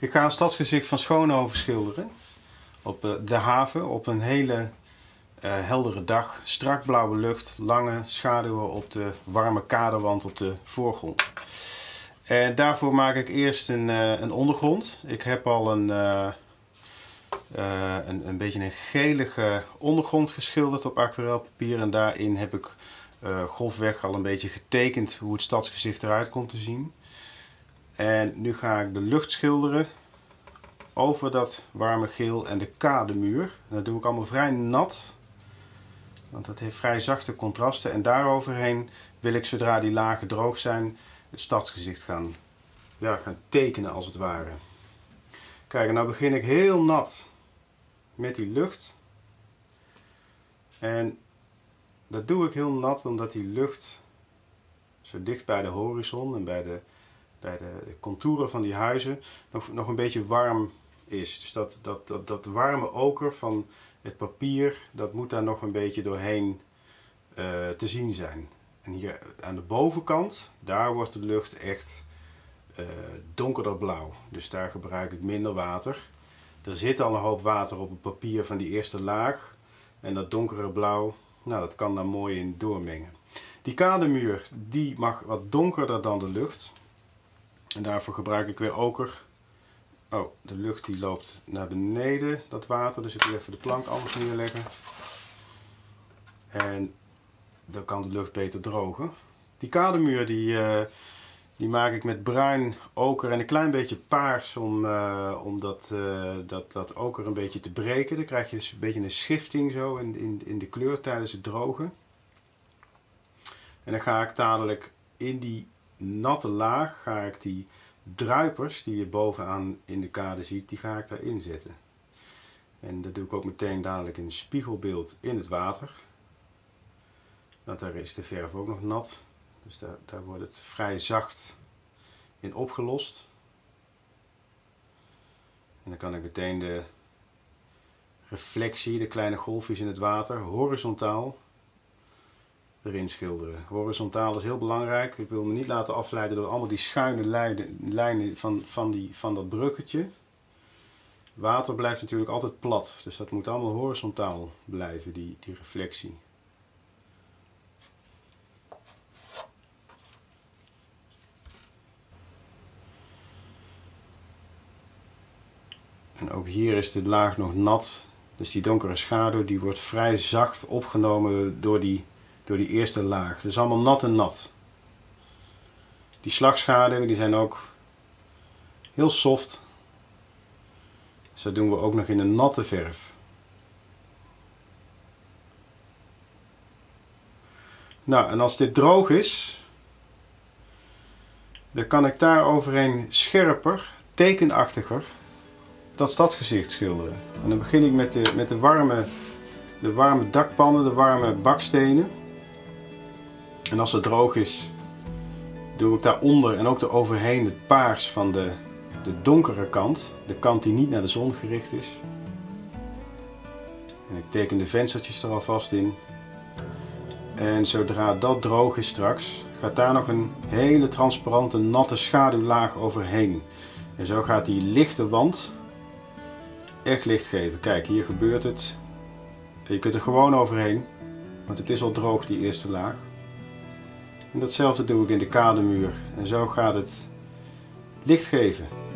Ik ga een stadsgezicht van Schoonhoven schilderen. Op de haven, op een hele heldere dag. Strak blauwe lucht, lange schaduwen op de warme kaderwand op de voorgrond. En daarvoor maak ik eerst een ondergrond. Ik heb al een beetje een gelige ondergrond geschilderd op aquarelpapier. En daarin heb ik grofweg al een beetje getekend hoe het stadsgezicht eruit komt te zien. En nu ga ik de lucht schilderen over dat warme geel en de kademuur. En dat doe ik allemaal vrij nat, want dat heeft vrij zachte contrasten. En daaroverheen wil ik, zodra die lagen droog zijn, het stadsgezicht gaan tekenen als het ware. Kijk, en nou begin ik heel nat met die lucht. En dat doe ik heel nat omdat die lucht zo dicht bij de horizon en bij de contouren van die huizen nog een beetje warm is. Dus dat warme oker van het papier, dat moet daar nog een beetje doorheen te zien zijn. En hier aan de bovenkant, daar wordt de lucht echt donkerder blauw. Dus daar gebruik ik minder water. Er zit al een hoop water op het papier van die eerste laag. En dat donkere blauw, nou, dat kan daar mooi in doormengen. Die kademuur, die mag wat donkerder dan de lucht. En daarvoor gebruik ik weer oker. Oh, de lucht die loopt naar beneden, dat water. Dus ik wil even de plank anders neerleggen. En dan kan de lucht beter drogen. Die kademuur die maak ik met bruin oker en een klein beetje paars om dat oker een beetje te breken. Dan krijg je dus een beetje een schifting zo in de kleur tijdens het drogen. En dan ga ik dadelijk in die natte laag, ga ik die druipers die je bovenaan in de kade ziet, die ga ik daarin zetten. En dat doe ik ook meteen dadelijk in een spiegelbeeld in het water. Want daar is de verf ook nog nat. Dus daar wordt het vrij zacht in opgelost. En dan kan ik meteen de reflectie, de kleine golfjes in het water, horizontaal erin schilderen. Horizontaal is heel belangrijk. Ik wil me niet laten afleiden door allemaal die schuine lijnen van dat bruggetje. Water blijft natuurlijk altijd plat, dus dat moet allemaal horizontaal blijven, die reflectie. En ook hier is de laag nog nat, dus die donkere schaduw die wordt vrij zacht opgenomen door die eerste laag. Het is allemaal nat en nat. Die slagschaduwen die zijn ook heel soft. Dus dat doen we ook nog in een natte verf. Nou, en als dit droog is, dan kan ik daar overheen scherper, tekenachtiger, dat stadsgezicht schilderen. En dan begin ik met de warme dakpannen, de warme bakstenen. En als het droog is, doe ik daaronder en ook eroverheen het paars van de donkere kant. De kant die niet naar de zon gericht is. En ik teken de venstertjes er alvast in. En zodra dat droog is straks, gaat daar nog een hele transparante, natte schaduwlaag overheen. En zo gaat die lichte wand echt licht geven. Kijk, hier gebeurt het. Je kunt er gewoon overheen, want het is al droog, die eerste laag. En datzelfde doe ik in de kademuur. En zo gaat het licht geven.